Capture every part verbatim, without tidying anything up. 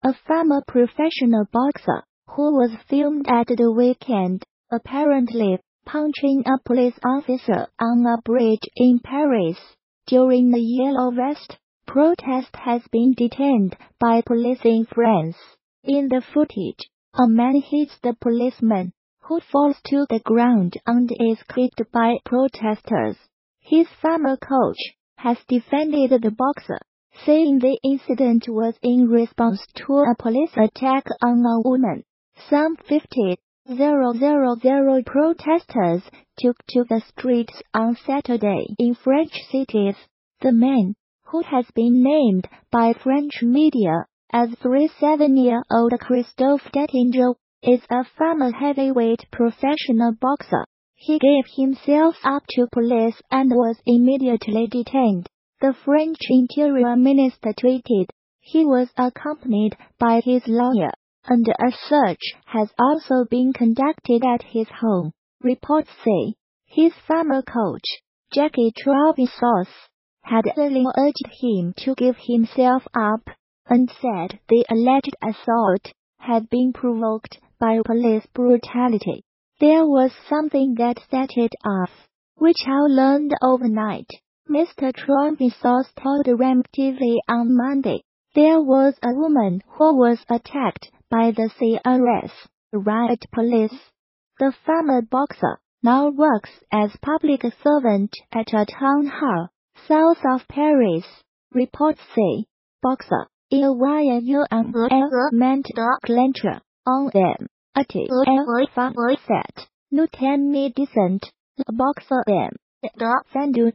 a former professional boxer, who was filmed at the weekend, apparently punching a police officer on a bridge in Paris during the Yellow Vest protest, has been detained by police in France. In the footage, a man hits the policeman, who falls to the ground and is kicked by protesters. His former coach has defended the boxer, saying the incident was in response to a police attack on a woman. Some fifty thousand protesters took to the streets on Saturday in French cities. The man, who has been named by French media as thirty-seven-year-old Christophe Dettinger, is a former heavyweight professional boxer. He gave himself up to police and was immediately detained. The French Interior Minister tweeted. He was accompanied by his lawyer, and a search has also been conducted at his home. Reports say his former coach, Jackie Trabissos, had earlier urged him to give himself up, and said the alleged assault had been provoked by police brutality. There was something that set it off, which I learned overnight, Mister Trabissos told R A M T V on Monday. There was a woman who was attacked by the C R S, riot police. The former boxer now works as public servant at a town hall south of Paris. Reports say boxer meant clencher on them at the set. Nous t'aimons descent, le boxer M. Sandu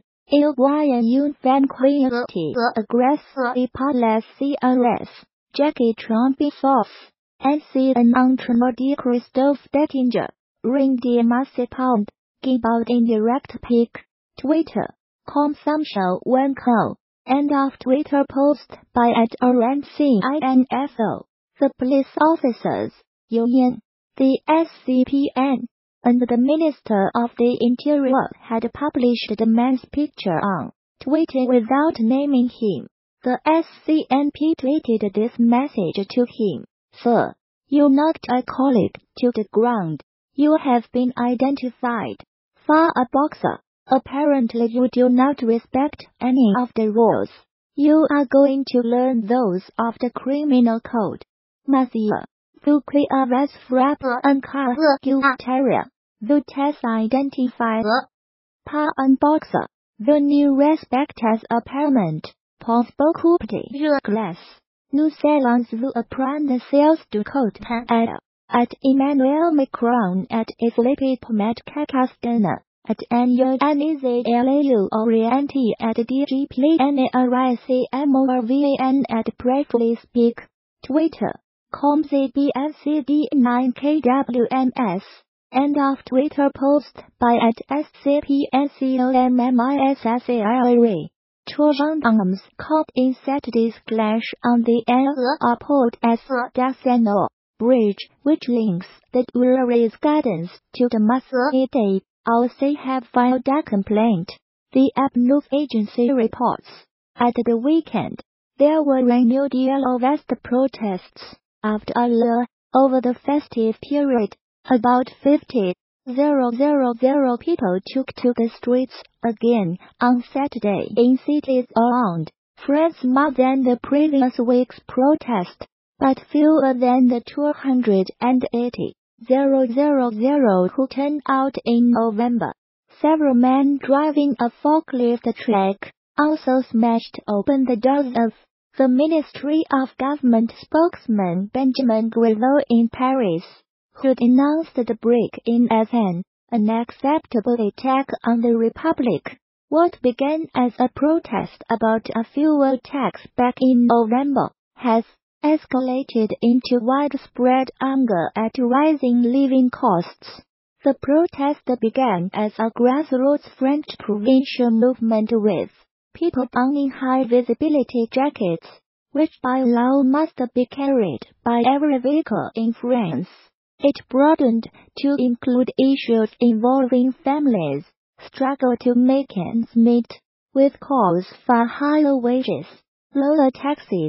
une vanquility aggressively par C R S. Jackie Trabissos, ainsi un entraîneur de Christophe Dettinger, ring de Massepond, Gibaud indirect pic. Twitter, consumption one call. End of Twitter post by at R M C info. The police officers union, the S C P N, and the Minister of the Interior had published the man's picture on Twitter without naming him. The S C N P tweeted this message to him. Sir, you knocked a colleague to the ground. You have been identified. For a boxer, apparently you do not respect any of the rules. You are going to learn those of the criminal code. Monsieur, vous qui avez frappé un caractère, vous êtes identifié. Par un boxer, the new respect as apparent. Pour beaucoup de glace. Nous allons vous apprendre sales du code pénal. At Emmanuel Macron at Philippe Pomet Castana. At N U N E Z L A U Oriente at D G P N A R I C M O R V A N at Briefly Speak. Twitter, com Z B F C D nine K W M S. End of Twitter post by at S C P N C O M M I S S A I R E. Two gendarmes caught in Saturday's clash on the airport at Dassano Bridge, which links the Tuileries Gardens to the Massété. Also have filed a complaint. The A P news agency reports. At the weekend, there were renewed Yellow Vest protests. After a lull over the festive period, about fifty thousand people took to the streets again on Saturday in cities around France more than the previous week's protest, but fewer than the two hundred eighty thousand who turned out in November. Several men driving a forklift truck also smashed open the doors of the Ministry of Government spokesman Benjamin Griveaux in Paris, who denounced the break-in as an unacceptable attack on the Republic. What began as a protest about a fuel tax back in November has escalated into widespread anger at rising living costs. The protest began as a grassroots French provincial movement with people donning high-visibility jackets, which by law must be carried by every vehicle in France. It broadened to include issues involving families, struggle to make ends meet, with calls for higher wages, lower taxes,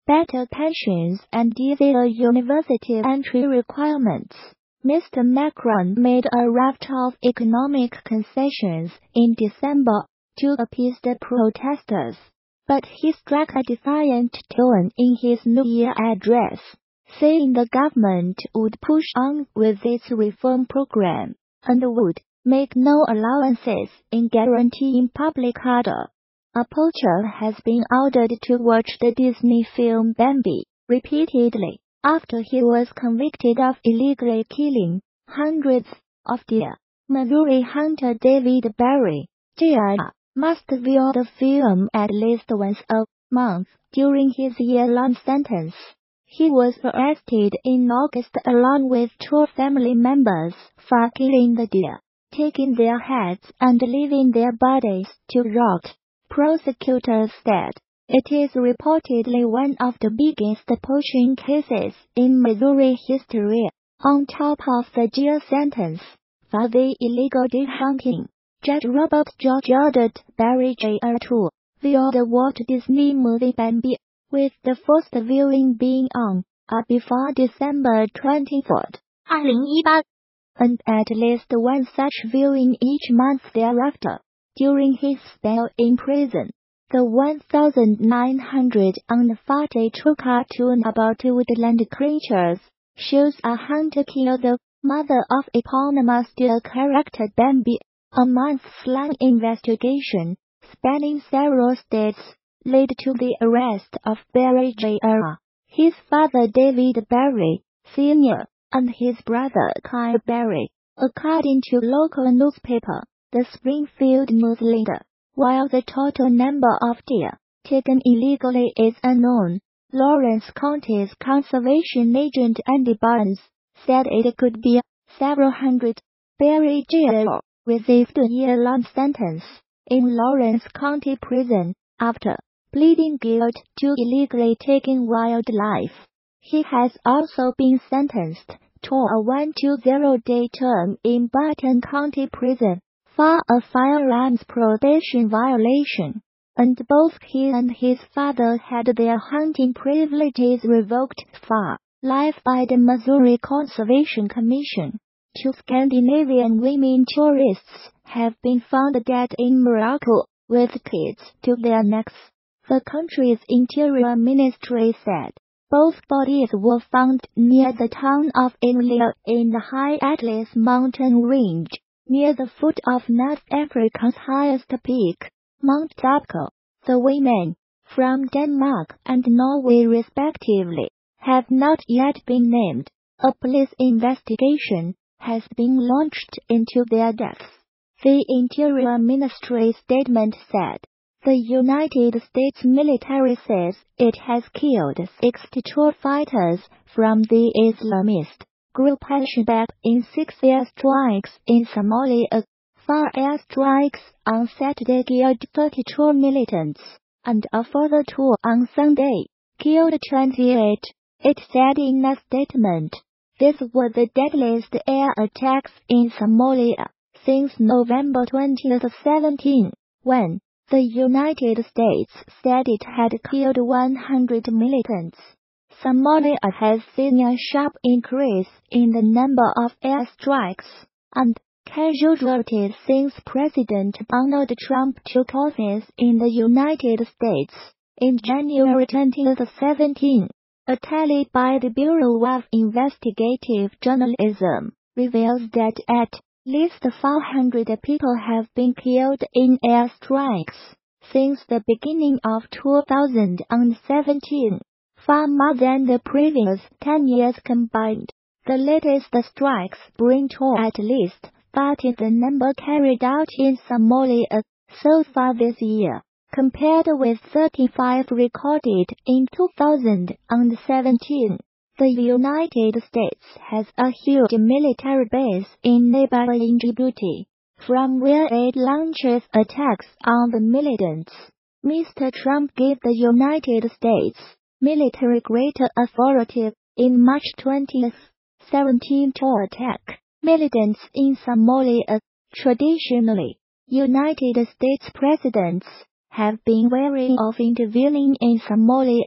better pensions and easier university entry requirements. Mister Macron made a raft of economic concessions in December to appease the protesters, but he struck a defiant tone in his New Year address, saying the government would push on with its reform program and would make no allowances in guaranteeing public order. A poacher has been ordered to watch the Disney film Bambi repeatedly after he was convicted of illegally killing hundreds of deer. Missouri hunter David Berry, Junior, must view the film at least once a month during his year-long sentence. He was arrested in August along with two family members for killing the deer, taking their heads and leaving their bodies to rot. Prosecutors said it is reportedly one of the biggest poaching cases in Missouri history. On top of the jail sentence for the illegal deer hunting, Judge Robert George ordered Berry Junior to view the Walt Disney movie Bambi, with the first viewing being on or before December twenty-fourth, twenty eighteen, and at least one such viewing each month thereafter. During his spell in prison, the one thousand nine hundred forty-two cartoon about woodland creatures shows a hunter kill the mother of eponymous deer character Bambi. A months-long investigation, spanning several states, led to the arrest of Berry Junior, his father David Berry, Senior, and his brother Kyle Berry, according to local newspaper, the Springfield News Leader. While the total number of deer taken illegally is unknown, Lawrence County's conservation agent Andy Barnes said it could be several hundred. Berry Junior received a year-long sentence in Lawrence County Prison after pleading guilty to illegally taking wildlife. He has also been sentenced to a one hundred twenty day term in Barton County Prison for a firearms probation violation, and both he and his father had their hunting privileges revoked for life by the Missouri Conservation Commission. Two Scandinavian women tourists have been found dead in Morocco, with kids to their necks, the country's interior ministry said. Both bodies were found near the town of Imlea in the High Atlas mountain range, near the foot of North Africa's highest peak, Mount Dobko. The women, from Denmark and Norway respectively, have not yet been named. A police investigation has been launched into their deaths, the Interior Ministry statement said. The United States military says it has killed sixty-two fighters from the Islamist group Al-Shabaab in six airstrikes in Somalia. Four airstrikes on Saturday killed thirty-two militants, and a further two on Sunday killed twenty-eight, it said in a statement. These were the deadliest air attacks in Somalia since November twenty seventeen, when the United States said it had killed one hundred militants. Somalia has seen a sharp increase in the number of airstrikes and casualties since President Donald Trump took office in the United States in January twenty seventeen. A tally by the Bureau of Investigative Journalism reveals that at least four hundred people have been killed in airstrikes since the beginning of two thousand seventeen, far more than the previous ten years combined. The latest strikes bring to at least thirty the number carried out in Somalia so far this year, compared with thirty-five recorded in two thousand seventeen. The United States has a huge military base in neighboring Djibouti, from where it launches attacks on the militants. Mister Trump gave the United States military greater authority in March twenty seventeen to attack militants in Somalia. Traditionally, United States presidents have been wary of intervening in Somalia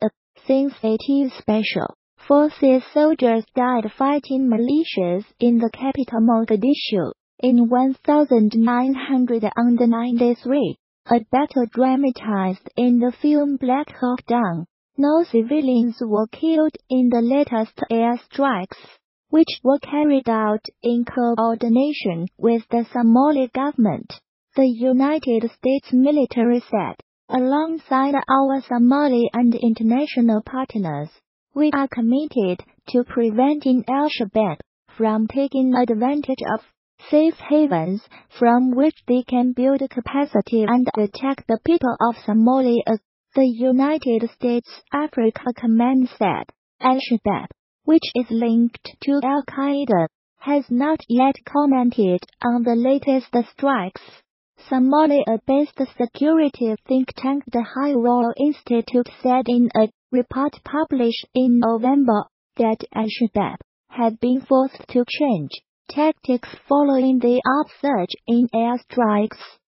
eighteen Special Forces soldiers died fighting militias in the capital Mogadishu in nineteen ninety-three, a battle dramatized in the film Black Hawk Down. No civilians were killed in the latest airstrikes, which were carried out in coordination with the Somali government, the United States military said. Alongside our Somali and international partners, we are committed to preventing Al-Shabaab from taking advantage of safe havens from which they can build capacity and attack the people of Somalia, the United States Africa Command said. Al-Shabaab, which is linked to Al-Qaeda, has not yet commented on the latest strikes. Somalia-based security think tank the High Royal Institute said in a report published in November that Al-Shabaab had been forced to change tactics following the upsurge in airstrikes.